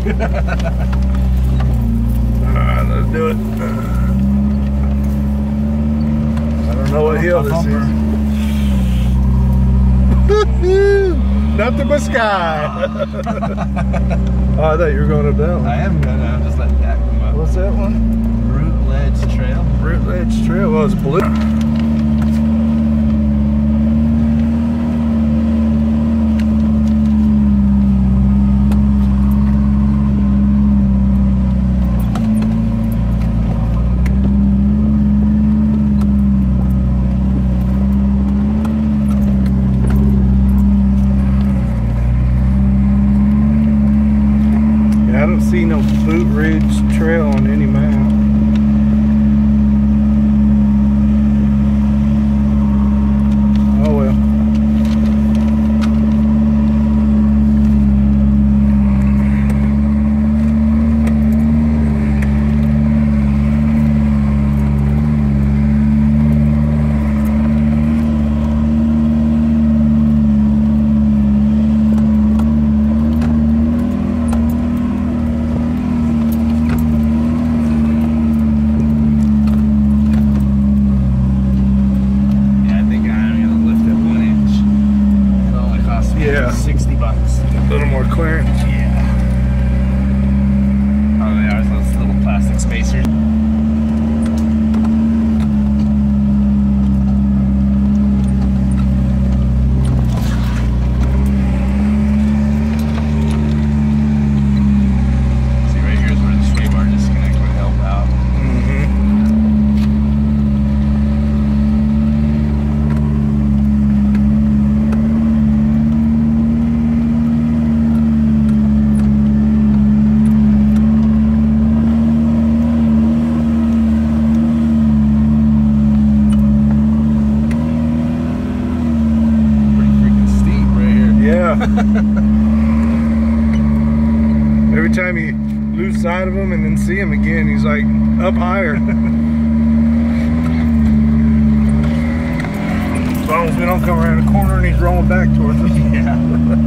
Alright, let's do it. I don't know what hill this is. Nothing but sky. Oh, I thought you were going up that one. I am going to. I'm just letting that come up. What's that one? Root Ledge Trail. Root Ledge Trail. Well, it's blue. I don't see no Boot Ridge Trail on any map. Oh well. Yeah. $60. A little more clearance. Yeah. Oh, they are those little plastic spacers. See, right here is where the sway bar disconnect would help out. Every time you lose sight of him and then see him again, he's like up higher. As long as we don't come around the corner and he's rolling back towards us. Yeah.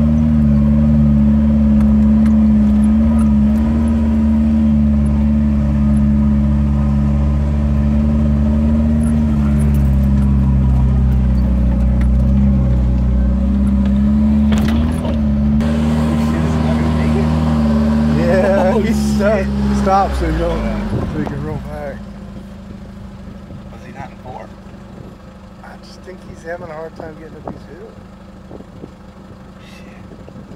He stops so you can roll back. Was he not in 4? I just think he's having a hard time getting up these hills. Shit.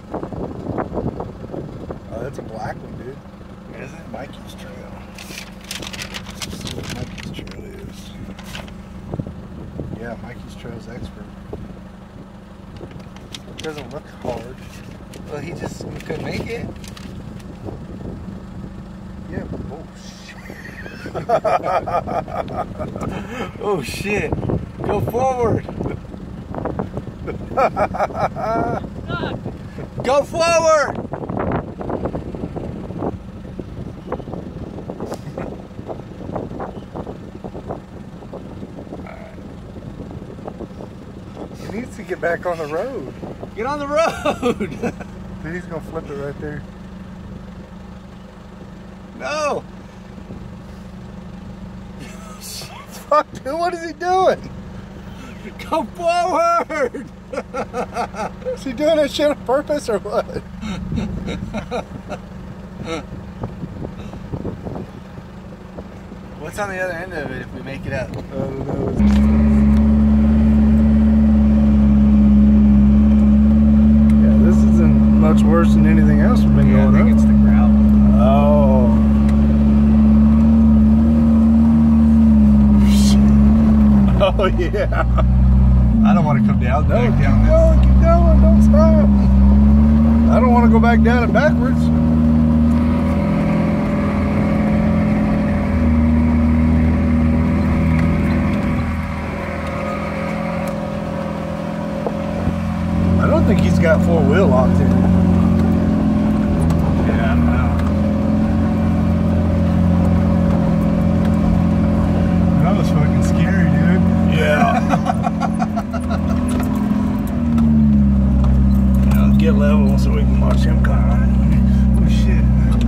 Oh, that's a black one, dude. Is it? Mikey's Trail. Let's see what Mikey's Trail is. Yeah, Mikey's Trail's expert. It doesn't look hard. Well, he just couldn't make it. Yeah, oh shit. Oh shit. Go forward. Go forward. He needs to get back on the road. Get on the road. Dude, he's gonna flip it right there. No. Fuck, dude, what is he doing? Go forward. Is he doing that shit on purpose or what? What's on the other end of it if we make it up? I don't know. Yeah, this isn't much worse than anything else we've been going I think up. it's the gravel. Oh. Oh yeah. I don't want to come down. No, back keep down going, keep going, don't stop. I don't want to go back down it backwards. I don't think he's got 4-wheel locked in. Yeah, I don't know. That was fucking scary, dude. Yeah. Get level so we can watch him climb. Oh shit.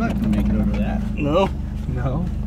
not gonna make it over that. No. No.